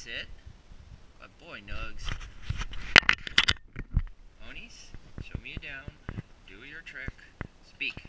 Sit. Good boy, Nugs. Onis, show me a down. Do your trick. Speak.